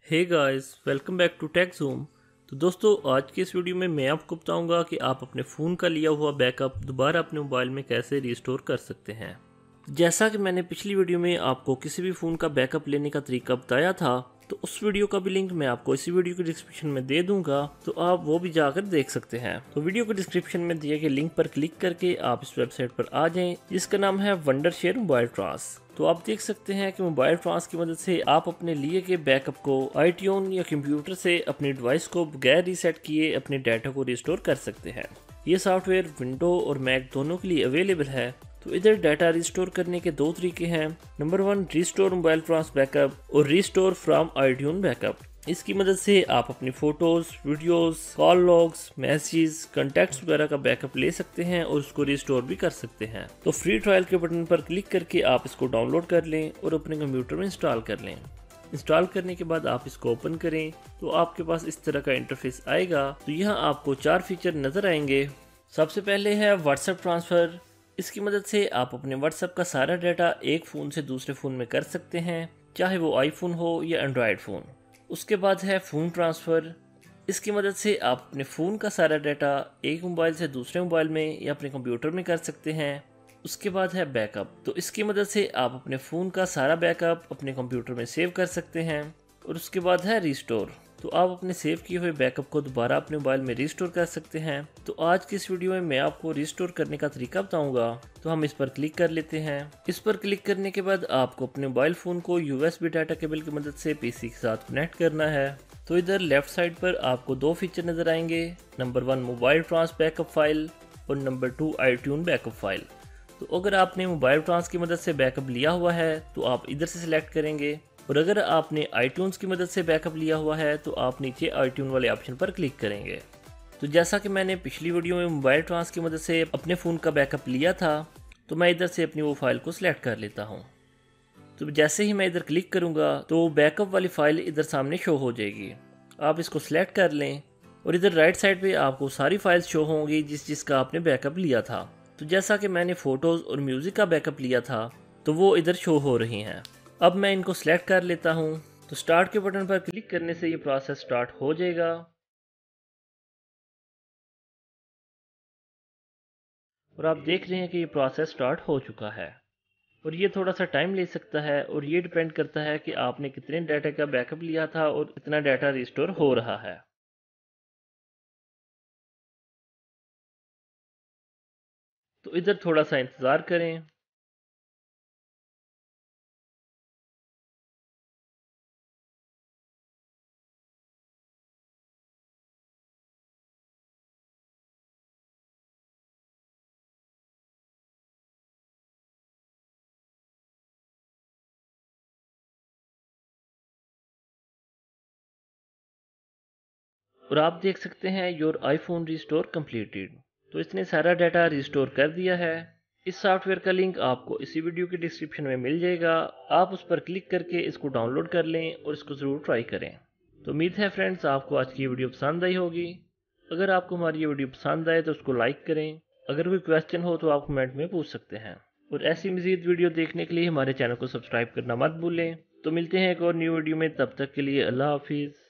Hey guys, welcome back to TechZoom. तो दोस्तों, आज के इस वीडियो में मैं आपको बताऊंगा कि आप अपने फ़ोन का लिया हुआ बैकअप दोबारा अपने मोबाइल में कैसे रिस्टोर कर सकते हैं। जैसा कि मैंने पिछली वीडियो में आपको किसी भी फ़ोन का बैकअप लेने का तरीका बताया था, तो उस वीडियो का भी लिंक मैं आपको इसी वीडियो के डिस्क्रिप्शन में दे दूंगा, तो आप वो भी जाकर देख सकते हैं। तो वीडियो के डिस्क्रिप्शन में दिए गए लिंक पर क्लिक करके आप इस वेबसाइट पर आ जाएं, जिसका नाम है वंडरशेयर मोबाइल ट्रांस। तो आप देख सकते हैं कि मोबाइल ट्रांस की मदद से आप अपने लिए के बैकअप को आईट्यून या कंप्यूटर से अपनी डिवाइस को बगैर रीसेट किए अपने डाटा को रिस्टोर कर सकते हैं। ये सॉफ्टवेयर विंडो और मैक दोनों के लिए अवेलेबल है। तो इधर डाटा रिस्टोर करने के दो तरीके हैं। Number 1, restore mobile trans backup और रिस्टोर फ्रॉम आईट्यून बैकअप। इसकी मदद से आप अपनी photos, videos, call logs, message, contacts वगैरह का बैकअप ले सकते हैं और उसको रिस्टोर भी कर सकते हैं। तो फ्री ट्रायल के बटन पर क्लिक करके आप इसको डाउनलोड कर लें और अपने कंप्यूटर में इंस्टॉल कर लें। इंस्टॉल करने के बाद आप इसको ओपन करें तो आपके पास इस तरह का इंटरफेस आएगा। तो यहाँ आपको 4 फीचर नजर आएंगे। सबसे पहले है व्हाट्सएप ट्रांसफ़र। इसकी मदद से आप अपने व्हाट्सएप का सारा डाटा एक फ़ोन से दूसरे फ़ोन में कर सकते हैं, चाहे वो आईफोन हो या एंड्रॉयड फ़ोन। उसके बाद है फ़ोन ट्रांसफ़र। इसकी मदद से आप अपने फ़ोन का सारा डाटा एक मोबाइल से दूसरे मोबाइल में या अपने कंप्यूटर में कर सकते हैं। उसके बाद है बैकअप। तो इसकी मदद से आप अपने फ़ोन का सारा बैकअप अपने कंप्यूटर में सेव कर सकते हैं। और उसके बाद है रिस्टोर। तो आप अपने सेव किए हुए बैकअप को दोबारा अपने मोबाइल में रिस्टोर कर सकते हैं। तो आज की इस वीडियो में मैं आपको रिस्टोर करने का तरीका बताऊंगा। तो हम इस पर क्लिक कर लेते हैं। इस पर क्लिक करने के बाद आपको अपने मोबाइल फ़ोन को USB डाटा केबल की मदद से PC के साथ कनेक्ट करना है। तो इधर लेफ्ट साइड पर आपको 2 फीचर नज़र आएंगे। Number 1, mobile trans backup file और नंबर 2, आईट्यून बैकअप फाइल। तो अगर आपने मोबाइल ट्रांस की मदद से बैकअप लिया हुआ है तो आप इधर से सिलेक्ट करेंगे, और अगर आपने आईट्यून्स की मदद से बैकअप लिया हुआ है तो आप नीचे आईट्यून वाले ऑप्शन पर क्लिक करेंगे। तो जैसा कि मैंने पिछली वीडियो में मोबाइल ट्रांस की मदद से अपने फ़ोन का बैकअप लिया था, तो मैं इधर से अपनी वो फाइल को सिलेक्ट कर लेता हूँ। तो जैसे ही मैं इधर क्लिक करूँगा तो बैकअप वाली फ़ाइल इधर सामने शो हो जाएगी। आप इसको सिलेक्ट कर लें और इधर राइट साइड पे आपको सारी फाइल्स शो होंगी जिसका आपने बैकअप लिया था। तो जैसा कि मैंने फ़ोटोज़ और म्यूज़िक का बैकअप लिया था तो वो इधर शो हो रही हैं। अब मैं इनको सिलेक्ट कर लेता हूँ। तो स्टार्ट के बटन पर क्लिक करने से ये प्रोसेस स्टार्ट हो जाएगा। और आप देख रहे हैं कि ये प्रोसेस स्टार्ट हो चुका है। और ये थोड़ा सा टाइम ले सकता है और ये डिपेंड करता है कि आपने कितने डाटा का बैकअप लिया था और कितना डाटा रिस्टोर हो रहा है। तो इधर थोड़ा सा इंतज़ार करें। और आप देख सकते हैं योर आईफोन रिस्टोर कंप्लीटेड। तो इसने सारा डाटा रिस्टोर कर दिया है। इस सॉफ्टवेयर का लिंक आपको इसी वीडियो के डिस्क्रिप्शन में मिल जाएगा। आप उस पर क्लिक करके इसको डाउनलोड कर लें और इसको ज़रूर ट्राई करें। तो उम्मीद है फ्रेंड्स आपको आज की ये वीडियो पसंद आई होगी। अगर आपको हमारी ये वीडियो पसंद आए तो उसको लाइक करें। अगर कोई क्वेश्चन हो तो आप कमेंट में पूछ सकते हैं। और ऐसी मज़ीद वीडियो देखने के लिए हमारे चैनल को सब्सक्राइब करना मत भूलें। तो मिलते हैं एक और न्यू वीडियो में, तब तक के लिए अल्लाह हाफिज़।